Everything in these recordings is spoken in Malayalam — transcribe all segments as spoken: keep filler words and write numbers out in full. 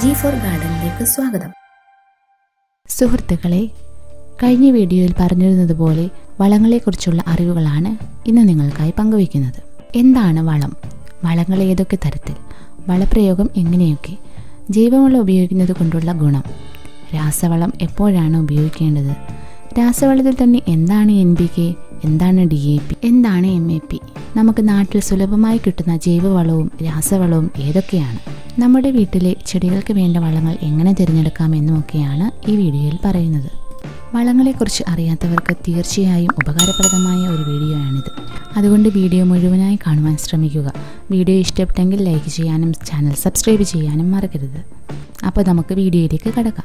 ജി ഫോർ ഗാർഡനിലേക്ക് സ്വാഗതം. സുഹൃത്തുക്കളെ, കഴിഞ്ഞ വീഡിയോയിൽ പറഞ്ഞിരുന്നതുപോലെ വളങ്ങളെക്കുറിച്ചുള്ള അറിവുകളാണ് ഇന്ന് നിങ്ങൾക്കായി പങ്കുവയ്ക്കുന്നത്. എന്താണ് വളം? വളങ്ങൾ ഏതൊക്കെ തരത്തിൽ? വളപ്രയോഗം എങ്ങനെയൊക്കെ? ജൈവവളം ഉപയോഗിക്കുന്നത് കൊണ്ടുള്ള ഗുണം? രാസവളം എപ്പോഴാണ് ഉപയോഗിക്കേണ്ടത്? രാസവളത്തിൽ തന്നെ എന്താണ് എൻ പി കെ, എന്താണ് ഡി എ പി, എന്താണ് എം എ പി? നമുക്ക് നാട്ടിൽ സുലഭമായി കിട്ടുന്ന ജൈവവളവും രാസവളവും ഏതൊക്കെയാണ്? നമ്മുടെ വീട്ടിലെ ചെടികൾക്ക് വേണ്ട വളങ്ങൾ എങ്ങനെ തിരഞ്ഞെടുക്കാം എന്നുമൊക്കെയാണ് ഈ വീഡിയോയിൽ പറയുന്നത്. വളങ്ങളെക്കുറിച്ച് അറിയാത്തവർക്ക് തീർച്ചയായും ഉപകാരപ്രദമായ ഒരു വീഡിയോ ആണിത്. അതുകൊണ്ട് വീഡിയോ മുഴുവനായി കാണുവാൻ ശ്രമിക്കുക. വീഡിയോ ഇഷ്ടപ്പെട്ടെങ്കിൽ ലൈക്ക് ചെയ്യാനും ചാനൽ സബ്സ്ക്രൈബ് ചെയ്യാനും മറക്കരുത്. അപ്പോൾ നമുക്ക് വീഡിയോയിലേക്ക് കടക്കാം.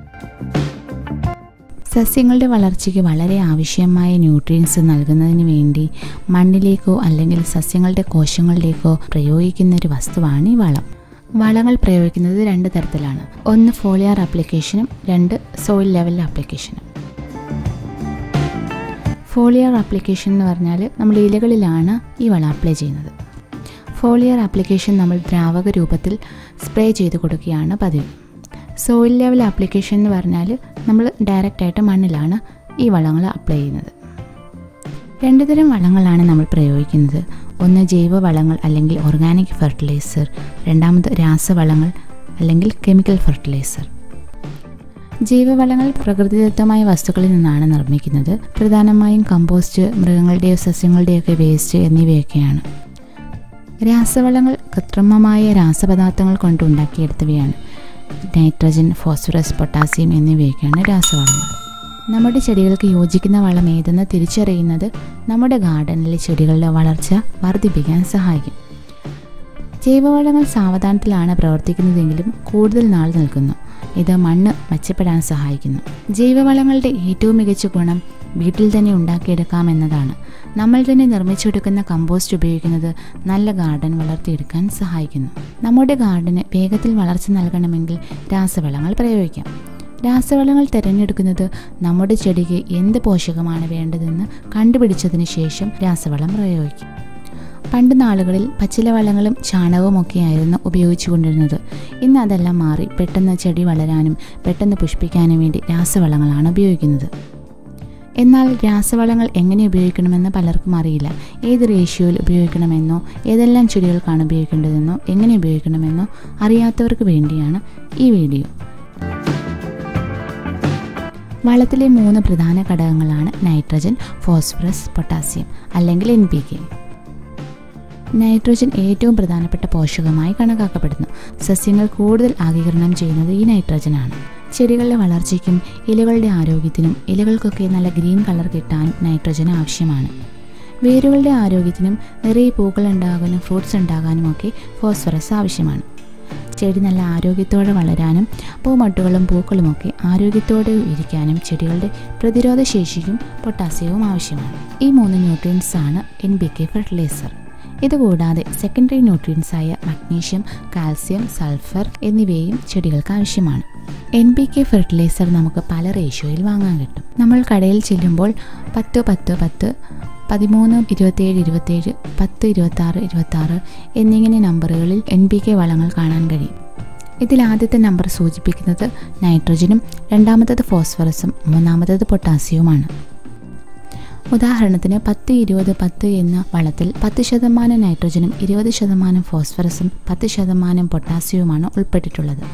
സസ്യങ്ങളുടെ വളർച്ചയ്ക്ക് വളരെ ആവശ്യമായ ന്യൂട്രിയൻസ് നൽകുന്നതിന് വേണ്ടി മണ്ണിലേക്കോ അല്ലെങ്കിൽ സസ്യങ്ങളുടെ കോശങ്ങളിലേക്കോ പ്രയോഗിക്കുന്ന ഒരു വസ്തുവാണ് ഈ വളം. വളങ്ങൾ പ്രയോഗിക്കുന്നത് രണ്ട് തരത്തിലാണ്. ഒന്ന് ഫോളിയർ ആപ്ലിക്കേഷനും രണ്ട് സോയിൽ ലെവൽ ആപ്ലിക്കേഷനും. ഫോളിയർ ആപ്ലിക്കേഷൻ എന്ന് പറഞ്ഞാൽ നമ്മൾ ഇലകളിലാണ് ഈ വളം അപ്ലൈ ചെയ്യുന്നത്. ഫോളിയർ ആപ്ലിക്കേഷൻ നമ്മൾ ദ്രാവക രൂപത്തിൽ സ്പ്രേ ചെയ്ത് കൊടുക്കുകയാണ് പതിവ്. സോയിൽ ലെവൽ ആപ്ലിക്കേഷൻ എന്ന് പറഞ്ഞാൽ നമ്മൾ ഡയറക്റ്റായിട്ട് മണ്ണിലാണ് ഈ വളങ്ങൾ അപ്ലൈ ചെയ്യുന്നത്. രണ്ടു തരം വളങ്ങളാണ് നമ്മൾ പ്രയോഗിക്കുന്നത്. ഒന്ന് ജൈവ വളങ്ങൾ അല്ലെങ്കിൽ ഓർഗാനിക് ഫെർട്ടിലൈസർ, രണ്ടാമത് രാസവളങ്ങൾ അല്ലെങ്കിൽ കെമിക്കൽ ഫെർട്ടിലൈസർ. ജൈവവളങ്ങൾ പ്രകൃതിദത്തമായ വസ്തുക്കളിൽ നിന്നാണ് നിർമ്മിക്കുന്നത്. പ്രധാനമായും കമ്പോസ്റ്റ്, മൃഗങ്ങളുടെയോ സസ്യങ്ങളുടെയൊക്കെ വേസ്റ്റ് എന്നിവയൊക്കെയാണ്. രാസവളങ്ങൾ കൃത്രിമമായ രാസപദാർത്ഥങ്ങൾ കൊണ്ട് ഉണ്ടാക്കിയെടുത്തവയാണ്. നൈട്രജൻ, ഫോസ്ഫറസ്, പൊട്ടാസ്യം എന്നിവയൊക്കെയാണ് രാസവളങ്ങൾ. നമ്മുടെ ചെടികൾക്ക് യോജിക്കുന്ന വളം ഏതെന്ന് തിരിച്ചറിയുന്നത് നമ്മുടെ ഗാർഡനിലെ ചെടികളുടെ വളർച്ച വർദ്ധിപ്പിക്കാൻ സഹായിക്കും. ജൈവവളങ്ങൾ സാവധാനത്തിലാണ് പ്രവർത്തിക്കുന്നതെങ്കിലും കൂടുതൽ നാൾ നിൽക്കുന്നു. ഇത് മണ്ണ് മെച്ചപ്പെടാൻ സഹായിക്കുന്നു. ജൈവവളങ്ങളുടെ ഏറ്റവും മികച്ച ഗുണം വീട്ടിൽ തന്നെ ഉണ്ടാക്കിയെടുക്കാമെന്നതാണ്. നമ്മൾ തന്നെ നിർമ്മിച്ചെടുക്കുന്ന കമ്പോസ്റ്റ് ഉപയോഗിക്കുന്നത് നല്ല ഗാർഡൻ വളർത്തിയെടുക്കാൻ സഹായിക്കുന്നു. നമ്മുടെ ഗാർഡന് വേഗത്തിൽ വളർച്ച നൽകണമെങ്കിൽ രാസവളങ്ങൾ പ്രയോഗിക്കാം. രാസവളങ്ങൾ തിരഞ്ഞെടുക്കുന്നത് നമ്മുടെ ചെടിക്ക് എന്ത് പോഷകമാണ് വേണ്ടതെന്ന് കണ്ടുപിടിച്ചതിന് ശേഷം രാസവളം പ്രയോഗിക്കും. പണ്ട് നാളുകളിൽ പച്ചിലവളങ്ങളും ചാണകവും ഒക്കെയായിരുന്നു ഉപയോഗിച്ചു കൊണ്ടിരുന്നത്. ഇന്ന് അതെല്ലാം മാറി പെട്ടെന്ന് ചെടി വളരാനും പെട്ടെന്ന് പുഷ്പിക്കാനും വേണ്ടി രാസവളങ്ങളാണ് ഉപയോഗിക്കുന്നത്. എന്നാൽ രാസവളങ്ങൾ എങ്ങനെ ഉപയോഗിക്കണമെന്ന് പലർക്കും അറിയില്ല. ഏത് റേഷ്യോയിൽ ഉപയോഗിക്കണമെന്നോ ഏതെല്ലാം ചെടികൾക്കാണ് ഉപയോഗിക്കേണ്ടതെന്നോ എങ്ങനെ ഉപയോഗിക്കണമെന്നോ അറിയാത്തവർക്ക് വേണ്ടിയാണ് ഈ വീഡിയോ. വളത്തിലെ മൂന്ന് പ്രധാന ഘടകങ്ങളാണ് നൈട്രജൻ, ഫോസ്ഫറസ്, പൊട്ടാസ്യം അല്ലെങ്കിൽ എൻ പി കെ. നൈട്രജൻ ഏറ്റവും പ്രധാനപ്പെട്ട പോഷകമായി കണക്കാക്കപ്പെടുന്നു. സസ്യങ്ങൾ കൂടുതൽ ആഗിരണം ചെയ്യുന്നത് ഈ നൈട്രജനാണ്. ചെടികളുടെ വളർച്ചയ്ക്കും ഇലകളുടെ ആരോഗ്യത്തിനും ഇലകൾക്കൊക്കെ നല്ല ഗ്രീൻ കളർ കിട്ടാനും നൈട്രജൻ ആവശ്യമാണ്. വേരുകളുടെ ആരോഗ്യത്തിനും നിറയെ പൂക്കൾ ഉണ്ടാകാനും ഫ്രൂട്ട്സ് ഉണ്ടാകാനും ഒക്കെ ഫോസ്ഫറസ് ആവശ്യമാണ്. ചെടി നല്ല ആരോഗ്യത്തോടെ വളരാനും പൂമൊട്ടുകളും പൂക്കളുമൊക്കെ ആരോഗ്യത്തോടെ ഇരിക്കാനും ചെടികളുടെ പ്രതിരോധ ശേഷിക്കും പൊട്ടാസ്യവും ആവശ്യമാണ്. ഈ മൂന്ന് ന്യൂട്രിയൻസ് ആണ് എൻ പി കെ ഫെർട്ടിലൈസർ. ഇതുകൂടാതെ സെക്കൻഡറി ന്യൂട്രിയൻസായ മഗ്നീഷ്യം, കാൽസ്യം, സൾഫർ എന്നിവയും ചെടികൾക്ക് ആവശ്യമാണ്. എൻ പി കെ ഫെർട്ടിലൈസർ നമുക്ക് പല റേഷ്യോയിൽ വാങ്ങാൻ കിട്ടും. നമ്മൾ കടയിൽ ചെല്ലുമ്പോൾ പത്ത് പത്ത് പത്ത്, പതിമൂന്ന് ഇരുപത്തേഴ് ഇരുപത്തേഴ്, പത്ത് ഇരുപത്താറ് ഇരുപത്താറ് എന്നിങ്ങനെ നമ്പറുകളിൽ എൻ പി കെ വളങ്ങൾ കാണാൻ കഴിയും. ഇതിൽ ആദ്യത്തെ നമ്പർ സൂചിപ്പിക്കുന്നത് നൈട്രജനും രണ്ടാമത്തത് ഫോസ്ഫറസും മൂന്നാമത്തത് പൊട്ടാസ്യവുമാണ്. ഉദാഹരണത്തിന് പത്ത് ഇരുപത് പത്ത് എന്ന വളത്തിൽ പത്ത് ശതമാനം നൈട്രജനും ഇരുപത് ശതമാനം ഫോസ്ഫറസും പത്ത് ശതമാനം പൊട്ടാസ്യവുമാണ് ഉൾപ്പെട്ടിട്ടുള്ളത്.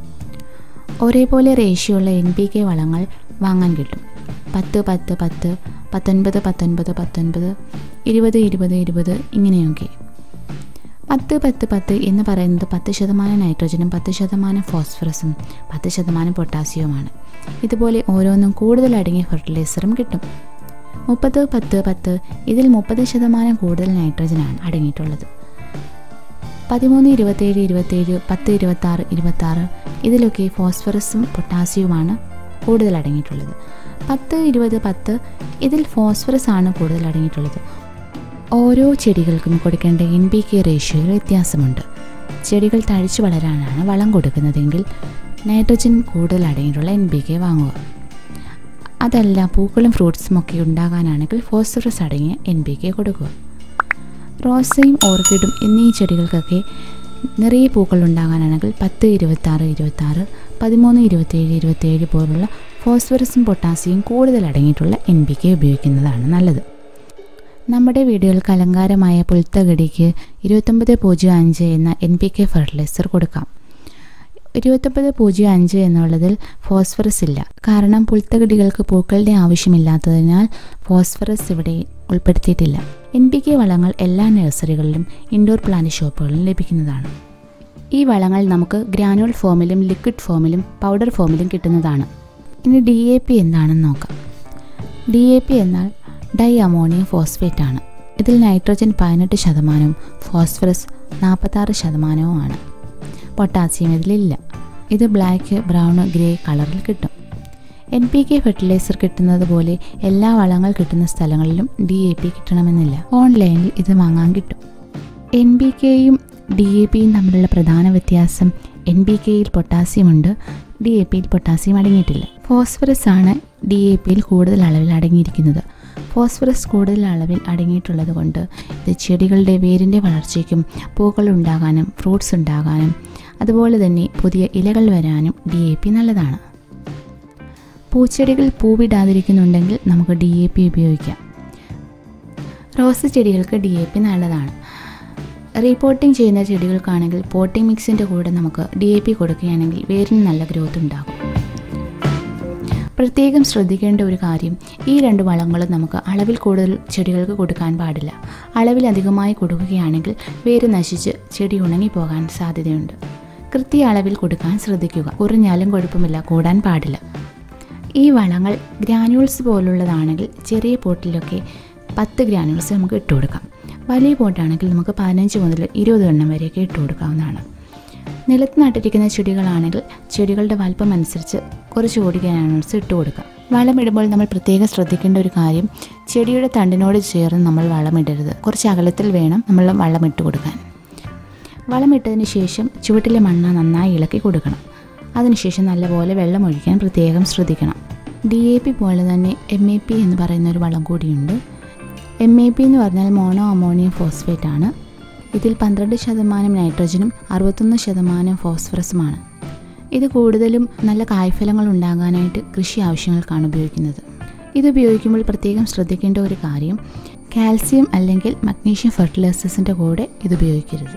ഒരേപോലെ റേഷ്യോ ഉള്ള എൻ പി കെ വളങ്ങൾ വാങ്ങാൻ കിട്ടും. പത്ത് പത്ത് പത്ത്, പത്തൊൻപത് പത്തൊൻപത് പത്തൊൻപത്, ഇരുപത് ഇരുപത് ഇരുപത് ഇങ്ങനെയൊക്കെ. പത്ത് പത്ത് പത്ത് എന്ന് പറയുന്നത് പത്ത് ശതമാനം നൈട്രജനും പത്ത് ശതമാനം ഫോസ്ഫറസും പത്ത് ശതമാനം പൊട്ടാസ്യവുമാണ്. ഇതുപോലെ ഓരോന്നും കൂടുതൽ അടങ്ങിയ ഫെർട്ടിലൈസറും കിട്ടും. മുപ്പത് പത്ത് പത്ത്, ഇതിൽ മുപ്പത് ശതമാനം കൂടുതൽ നൈട്രജനാണ് അടങ്ങിയിട്ടുള്ളത്. പതിമൂന്ന് ഇരുപത്തേഴ് ഇരുപത്തേഴ്, പത്ത് ഇരുപത്താറ് ഇരുപത്താറ്, ഇതിലൊക്കെ ഫോസ്ഫറസും പൊട്ടാസ്യവുമാണ് കൂടുതൽ അടങ്ങിയിട്ടുള്ളത്. പത്ത് ഇരുപത് പത്ത്, ഇതിൽ ഫോസ്ഫറസ് ആണ് കൂടുതൽ അടങ്ങിയിട്ടുള്ളത്. ഓരോ ചെടികൾക്കും കൊടുക്കേണ്ട എൻ പി കെ റേഷ്യോയിൽ വ്യത്യാസമുണ്ട്. ചെടികൾ തഴച്ചു വളരാനാണ് വളം കൊടുക്കുന്നതെങ്കിൽ നൈട്രജൻ കൂടുതൽ അടങ്ങിയിട്ടുള്ള എൻ പി കെ വാങ്ങുക. അതല്ല പൂക്കളും ഫ്രൂട്ട്സും ഒക്കെ ഉണ്ടാകാനാണെങ്കിൽ ഫോസ്ഫറസ് അടങ്ങിയ എൻ പി കെ കൊടുക്കുക. റോസയും ഓർക്കിഡും എന്നീ ചെടികൾക്കൊക്കെ നിറയെ പൂക്കൾ ഉണ്ടാകാനാണെങ്കിൽ പത്ത് ഇരുപത്താറ് ഇരുപത്താറ് പതിമൂന്ന് ഇരുപത്തേഴ് ഇരുപത്തേഴ് പോലുള്ള ഫോസ്ഫറസും പൊട്ടാസ്യവും കൂടുതൽ അടങ്ങിയിട്ടുള്ള എൻ പി കെ ഉപയോഗിക്കുന്നതാണ് നല്ലത്. നമ്മുടെ വീടുകൾക്ക് അലങ്കാരമായ പുൽത്തകടിക്ക് ഇരുപത്തൊമ്പത് പൂജ്യം അഞ്ച് എന്ന എൻ പി കെ ഫെർട്ടിലൈസർ കൊടുക്കാം. ഇരുപത്തൊമ്പത് പൂജ്യം അഞ്ച് എന്നുള്ളതിൽ ഫോസ്ഫറസ് ഇല്ല. കാരണം പുൽത്തകടികൾക്ക് പൂക്കളുടെ ആവശ്യമില്ലാത്തതിനാൽ ഫോസ്ഫറസ് ഇവിടെ ഉൾപ്പെടുത്തിയിട്ടില്ല. എൻ പി കെ വളങ്ങൾ എല്ലാ നഴ്സറികളിലും ഇൻഡോർ പ്ലാന്റ് ഷോപ്പുകളിലും ലഭിക്കുന്നതാണ്. ഈ വളങ്ങൾ നമുക്ക് ഗ്രാനുവൽ ഫോമിലും ലിക്വിഡ് ഫോമിലും പൗഡർ ഫോമിലും കിട്ടുന്നതാണ്. ഇനി ഡി എ പി എന്താണെന്ന് നോക്കാം. ഡി എ പി എന്നാൽ ഡൈ അമോണിയം ഫോസ്ഫേറ്റ് ആണ്. ഇതിൽ നൈട്രജൻ പതിനെട്ട് ശതമാനവും ഫോസ്ഫറസ് നാൽപ്പത്താറ് ശതമാനവുമാണ്. പൊട്ടാസ്യം ഇതിലില്ല. ഇത് ബ്ലാക്ക്, ബ്രൗൺ, ഗ്രേ കളറിൽ കിട്ടും. എൻ പി കെ ഫെർട്ടിലൈസർ കിട്ടുന്നത് പോലെ എല്ലാ വളങ്ങൾ കിട്ടുന്ന സ്ഥലങ്ങളിലും ഡി എ പി കിട്ടണമെന്നില്ല. ഓൺലൈനിൽ ഇത് വാങ്ങാൻ കിട്ടും. എൻ പി കെയും ഡി എ പിയും തമ്മിലുള്ള പ്രധാന വ്യത്യാസം എൻ പി കെയിൽ പൊട്ടാസ്യമുണ്ട്, ഡി എ പിയിൽ പൊട്ടാസ്യം അടങ്ങിയിട്ടില്ല. ഫോസ്ഫറസ് ആണ് ഡി എ പിയിൽ കൂടുതൽ അളവിൽ അടങ്ങിയിരിക്കുന്നത്. ഫോസ്ഫറസ് കൂടുതൽ അളവിൽ അടങ്ങിയിട്ടുള്ളത് കൊണ്ട് ഇത് ചെടികളുടെ വേരിൻ്റെ വളർച്ചയ്ക്കും പൂക്കൾ ഉണ്ടാകാനും ഫ്രൂട്ട്സ് ഉണ്ടാകാനും അതുപോലെ തന്നെ പുതിയ ഇലകൾ വരാനും ഡി എ പി നല്ലതാണ്. പൂച്ചെടികൾ പൂവിടാതിരിക്കുന്നുണ്ടെങ്കിൽ നമുക്ക് ഡി എ പി ഉപയോഗിക്കാം. റോസ് ചെടികൾക്ക് ഡി എ പി നല്ലതാണ്. റീപോട്ടിംഗ് ചെയ്യുന്ന ചെടികൾക്കാണെങ്കിൽ പോട്ടിംഗ് മിക്സിൻ്റെ കൂടെ നമുക്ക് ഡി എ പി കൊടുക്കുകയാണെങ്കിൽ വേരിന് നല്ല ഗ്രോത്ത് ഉണ്ടാകും. പ്രത്യേകം ശ്രദ്ധിക്കേണ്ട ഒരു കാര്യം, ഈ രണ്ട് വളങ്ങളും നമുക്ക് അളവിൽ കൂടുതൽ ചെടികൾക്ക് കൊടുക്കാൻ പാടില്ല. അളവിൽ അധികമായി കൊടുക്കുകയാണെങ്കിൽ വേര് നശിച്ച് ചെടി ഉണങ്ങിപ്പോകാൻ സാധ്യതയുണ്ട്. കൃത്യ അളവിൽ കൊടുക്കാൻ ശ്രദ്ധിക്കുക. കുറഞ്ഞാലും കുഴപ്പമില്ല, കൂടാൻ പാടില്ല. ഈ വളങ്ങൾ ഗ്രാനുവൽസ് പോലുള്ളതാണെങ്കിൽ ചെറിയ പോട്ടിലൊക്കെ പത്ത് ഗ്രാനുവൽസ് നമുക്ക് ഇട്ട് കൊടുക്കാം. വലിയ പോട്ടാണെങ്കിൽ നമുക്ക് പതിനഞ്ച് മുതൽ ഇരുപത് എണ്ണം വരെയൊക്കെ ഇട്ട് കൊടുക്കാവുന്നതാണ്. നിലത്ത് നട്ടിരിക്കുന്ന ചെടികളാണെങ്കിൽ ചെടികളുടെ വലിപ്പം അനുസരിച്ച് കുറച്ച് കൂടി ഗ്രാനുവൽസ് ഇട്ട് കൊടുക്കാം. വളമിടുമ്പോൾ നമ്മൾ പ്രത്യേകം ശ്രദ്ധിക്കേണ്ട ഒരു കാര്യം, ചെടിയുടെ തണ്ടിനോട് ചേർന്ന് നമ്മൾ വളമിടരുത്. കുറച്ച് അകലത്തിൽ വേണം നമ്മൾ വളമിട്ട് കൊടുക്കാൻ. വളമിട്ടതിന് ശേഷം ചുവട്ടിലെ മണ്ണ് നന്നായി ഇളക്കി കൊടുക്കണം. അതിനുശേഷം നല്ലപോലെ വെള്ളം ഒഴിക്കാൻ പ്രത്യേകം ശ്രദ്ധിക്കണം. ഡി എ പി പോലെ തന്നെ എം എ പി എന്ന് പറയുന്ന ഒരു വളം കൂടിയുണ്ട്. എം എ പി എന്ന് പറഞ്ഞാൽ മോണോ അമോണിയം ഫോസ്ഫേറ്റ് ആണ്. ഇതിൽ പന്ത്രണ്ട് ശതമാനം നൈട്രജനും അറുപത്തൊന്ന് ശതമാനം ഫോസ്ഫറസുമാണ്. ഇത് കൂടുതലും നല്ല കായ്ഫലങ്ങൾ ഉണ്ടാകാനായിട്ട് കൃഷി ആവശ്യങ്ങൾക്കാണ് ഉപയോഗിക്കുന്നത്. ഇത് ഉപയോഗിക്കുമ്പോൾ പ്രത്യേകം ശ്രദ്ധിക്കേണ്ട ഒരു കാര്യം, കാൽസ്യം അല്ലെങ്കിൽ മഗ്നീഷ്യം ഫെർട്ടിലൈസേഴ്സിൻ്റെ കൂടെ ഇത് ഉപയോഗിക്കരുത്.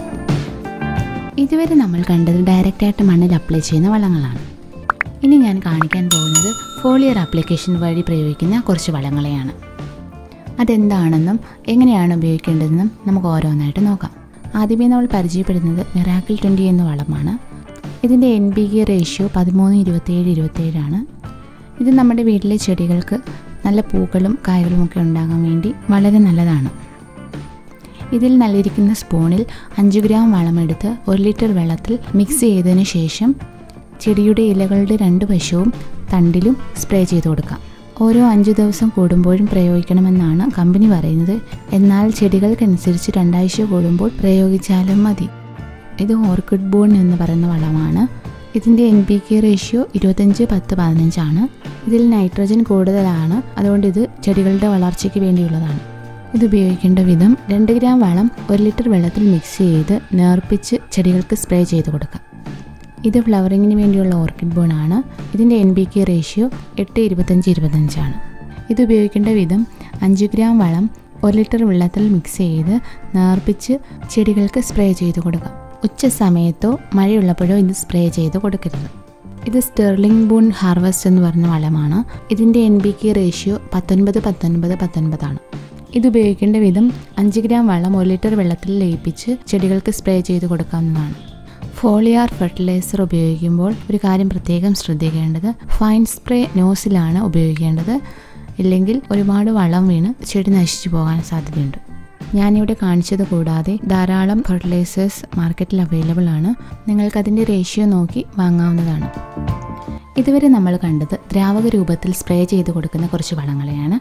ഇതുവരെ നമ്മൾ കണ്ടത് ഡയറക്റ്റായിട്ട് മണ്ണിൽ അപ്ലൈ ചെയ്യുന്ന വളങ്ങളാണ്. ഇനി ഞാൻ കാണിക്കാൻ പോകുന്നത് ഫോളിയർ ആപ്ലിക്കേഷൻ വഴി പ്രയോഗിക്കുന്ന കുറച്ച് വളങ്ങളെയാണ്. അതെന്താണെന്നും എങ്ങനെയാണ് ഉപയോഗിക്കേണ്ടതെന്നും നമുക്ക് ഓരോന്നായിട്ട് നോക്കാം. ആദ്യമേ നമ്മൾ പരിചയപ്പെടുന്നത് മിറാക്കിൾ ട്വൻറ്റി എന്ന വളമാണ്. ഇതിൻ്റെ എൻ പി കെ റേഷ്യോ പതിമൂന്ന് ഇരുപത്തേഴ് ഇരുപത്തേഴാണ്. ഇത് നമ്മുടെ വീട്ടിലെ ചെടികൾക്ക് നല്ല പൂക്കളും കായ്കളുമൊക്കെ ഉണ്ടാകാൻ വേണ്ടി വളരെ നല്ലതാണ്. ഇതിൽ നല്ലിരിക്കുന്ന സ്പൂണിൽ അഞ്ച് ഗ്രാം വളമെടുത്ത് ഒരു ലിറ്റർ വെള്ളത്തിൽ മിക്സ് ചെയ്തതിന് ശേഷം ചെടിയുടെ ഇലകളുടെ രണ്ട് വശവും തണ്ടിലും സ്പ്രേ ചെയ്ത് കൊടുക്കാം. ഓരോ അഞ്ച് ദിവസം കൂടുമ്പോഴും പ്രയോഗിക്കണമെന്നാണ് കമ്പനി പറയുന്നത്. എന്നാൽ ചെടികൾക്കനുസരിച്ച് രണ്ടാഴ്ച കൂടുമ്പോൾ പ്രയോഗിച്ചാലും മതി. ഇത് ഓർക്കിഡ് ബോൺ എന്ന് പറയുന്ന വളമാണ്. ഇതിൻ്റെ എൻ പി കെ റേഷ്യോ ഇരുപത്തഞ്ച് പത്ത് പതിനഞ്ചാണ്. ഇതിൽ നൈട്രജൻ കൂടുതലാണ്, അതുകൊണ്ട് ഇത് ചെടികളുടെ വളർച്ചയ്ക്ക് വേണ്ടിയുള്ളതാണ്. ഇത് ഉപയോഗിക്കേണ്ട വിധം, രണ്ട് ഗ്രാം വളം ഒരു ലിറ്റർ വെള്ളത്തിൽ മിക്സ് ചെയ്ത് നേർപ്പിച്ച് ചെടികൾക്ക് സ്പ്രേ ചെയ്ത് കൊടുക്കാം. ഇത് ഫ്ലവറിങ്ങിന് വേണ്ടിയുള്ള ഓർക്കിഡ് ബോൺ ആണ്. ഇതിൻ്റെ എൻ പി കെ റേഷ്യോ എട്ട് ഇരുപത്തഞ്ച് ഇരുപത്തഞ്ചാണ്. ഇത് ഉപയോഗിക്കേണ്ട വിധം, അഞ്ച് ഗ്രാം വളം ഒരു ലിറ്റർ വെള്ളത്തിൽ മിക്സ് ചെയ്ത് നേർപ്പിച്ച് ചെടികൾക്ക് സ്പ്രേ ചെയ്ത് കൊടുക്കാം. ഉച്ച സമയത്തോ മഴയുള്ളപ്പോഴോ ഇത് സ്പ്രേ ചെയ്ത് കൊടുക്കരുത്. ഇത് സ്റ്റെർലിംഗ് ബൂൺ ഹാർവസ്റ്റ് എന്ന് പറഞ്ഞ വളമാണ്. ഇതിൻ്റെ എൻ പി കെ റേഷ്യോ പത്തൊൻപത് പത്തൊൻപത് പത്തൊൻപതാണ്. ഇത് ഉപയോഗിക്കേണ്ട വിധം, അഞ്ച് ഗ്രാം വളം ഒരു ലിറ്റർ വെള്ളത്തിൽ ലയിപ്പിച്ച് ചെടികൾക്ക് സ്പ്രേ ചെയ്ത് കൊടുക്കാവുന്നതാണ്. ഫോളിയാർ ഫെർട്ടിലൈസർ ഉപയോഗിക്കുമ്പോൾ ഒരു കാര്യം പ്രത്യേകം ശ്രദ്ധിക്കേണ്ടത്, ഫൈൻ സ്പ്രേ നോസിലാണ് ഉപയോഗിക്കേണ്ടത്. ഇല്ലെങ്കിൽ ഒരുപാട് വളം വീണ് ചെടി നശിച്ചു പോകാൻ സാധ്യതയുണ്ട്. ഞാനിവിടെ കാണിച്ചത് കൂടാതെ ധാരാളം ഫെർട്ടിലൈസേഴ്സ് മാർക്കറ്റിൽ അവൈലബിൾ ആണ്. നിങ്ങൾക്കതിൻ്റെ റേഷ്യോ നോക്കി വാങ്ങാവുന്നതാണ്. ഇതുവരെ നമ്മൾ കണ്ടത് ദ്രാവക രൂപത്തിൽ സ്പ്രേ ചെയ്ത് കൊടുക്കുന്ന കുറച്ച് വളങ്ങളെയാണ്.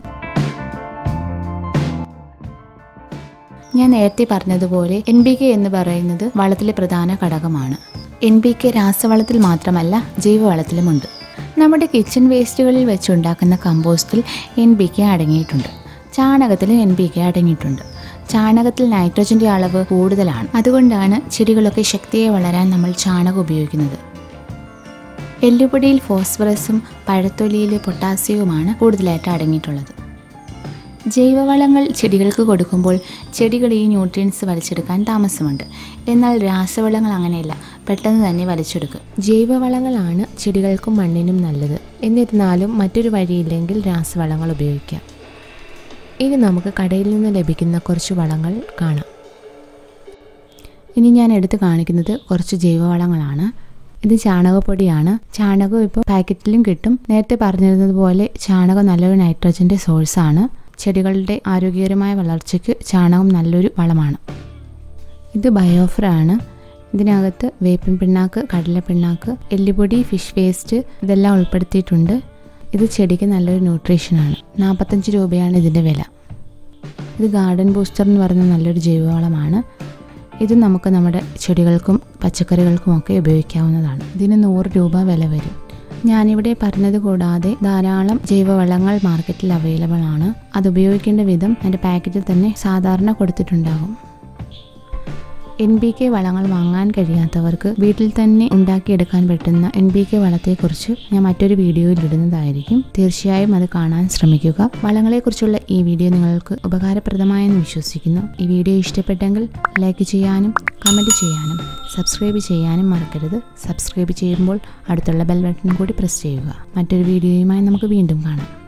ഞാൻ നേരത്തെ പറഞ്ഞതുപോലെ എൻ പി കെ എന്ന് പറയുന്നത് വളത്തിലെ പ്രധാന ഘടകമാണ്. എൻ പി കെ രാസവളത്തിൽ മാത്രമല്ല ജൈവവളത്തിലുമുണ്ട്. നമ്മുടെ കിച്ചൺ വേസ്റ്റുകളിൽ വെച്ചുണ്ടാക്കുന്ന കമ്പോസ്റ്റിൽ എൻ പി കെ അടങ്ങിയിട്ടുണ്ട്. ചാണകത്തിലും എൻ പി കെ അടങ്ങിയിട്ടുണ്ട്. ചാണകത്തിൽ നൈട്രജന്റെ അളവ് കൂടുതലാണ്. അതുകൊണ്ടാണ് ചെടികളൊക്കെ ശക്തിയായി വളരാൻ നമ്മൾ ചാണകം ഉപയോഗിക്കുന്നത്. എല്ലുപൊടിയിൽ ഫോസ്ഫറസും പഴത്തൊലിയിൽ പൊട്ടാസ്യവുമാണ് കൂടുതലായിട്ട് അടങ്ങിയിട്ടുള്ളത്. ജൈവവളങ്ങൾ ചെടികൾക്ക് കൊടുക്കുമ്പോൾ ചെടികൾ ഈ ന്യൂട്രിയൻസ് വലിച്ചെടുക്കാൻ താമസമുണ്ട്. എന്നാൽ രാസവളങ്ങൾ അങ്ങനെയല്ല, പെട്ടെന്ന് തന്നെ വലിച്ചെടുക്കും. ജൈവവളങ്ങളാണ് ചെടികൾക്കും മണ്ണിനും നല്ലത്. എന്നിരുന്നാലും മറ്റൊരു വഴിയില്ലെങ്കിൽ രാസവളങ്ങൾ ഉപയോഗിക്കാം. ഇനി നമുക്ക് കടയിൽ നിന്ന് ലഭിക്കുന്ന കുറച്ച് വളങ്ങൾ കാണാം. ഇനി ഞാൻ എടുത്ത് കാണിക്കുന്നത് കുറച്ച് ജൈവവളങ്ങളാണ്. ഇത് ചാണകപ്പൊടിയാണ്. ചാണകം ഇപ്പോൾ പാക്കറ്റിലും കിട്ടും. നേരത്തെ പറഞ്ഞിരുന്നത് പോലെ ചാണകം നല്ലൊരു നൈട്രജൻ്റെ സോഴ്സാണ്. ചെടികളുടെ ആരോഗ്യകരമായ വളർച്ചയ്ക്ക് ചാണകം നല്ലൊരു വളമാണ്. ഇത് ബയോഫറാണ്. ഇതിനകത്ത് വേപ്പിൻ പിണ്ണാക്ക്, കടല പിണ്ണാക്ക്, എല്ലുപൊടി, ഫിഷ് വേസ്റ്റ് ഇതെല്ലാം ഉൾപ്പെടുത്തിയിട്ടുണ്ട്. ഇത് ചെടിക്ക് നല്ലൊരു ന്യൂട്രീഷനാണ്. നാൽപ്പത്തഞ്ച് രൂപയാണ് ഇതിൻ്റെ വില. ഇത് ഗാർഡൻ ബൂസ്റ്റർ എന്ന് പറയുന്ന നല്ലൊരു ജൈവവളമാണ്. ഇത് നമുക്ക് നമ്മുടെ ചെടികൾക്കും പച്ചക്കറികൾക്കും ഒക്കെ ഉപയോഗിക്കാവുന്നതാണ്. ഇതിന് നൂറ് രൂപ വില വരും. ഞാനിവിടെ പറഞ്ഞത് കൂടാതെ ധാരാളം ജൈവവളങ്ങൾ മാർക്കറ്റിൽ അവൈലബിൾ ആണ്. അത് ഉപയോഗിക്കേണ്ട വിധം അതിൻ്റെ പാക്കറ്റിൽ തന്നെ സാധാരണ കൊടുത്തിട്ടുണ്ടാകും. എൻ പി കെ വളങ്ങൾ വാങ്ങാൻ കഴിയാത്തവർക്ക് വീട്ടിൽ തന്നെ ഉണ്ടാക്കിയെടുക്കാൻ പറ്റുന്ന എൻ പി കെ വളത്തെക്കുറിച്ച് ഞാൻ മറ്റൊരു വീഡിയോയിൽ ഇടുന്നതായിരിക്കും. തീർച്ചയായും അത് കാണാൻ ശ്രമിക്കുക. വളങ്ങളെക്കുറിച്ചുള്ള ഈ വീഡിയോ നിങ്ങൾക്ക് ഉപകാരപ്രദമായെന്ന് വിശ്വസിക്കുന്നു. ഈ വീഡിയോ ഇഷ്ടപ്പെട്ടെങ്കിൽ ലൈക്ക് ചെയ്യാനും കമൻറ്റ് ചെയ്യാനും സബ്സ്ക്രൈബ് ചെയ്യാനും മറക്കരുത്. സബ്സ്ക്രൈബ് ചെയ്യുമ്പോൾ അടുത്തുള്ള ബെൽ ബട്ടൺ കൂടി പ്രസ് ചെയ്യുക. മറ്റൊരു വീഡിയോയുമായി നമുക്ക് വീണ്ടും കാണാം.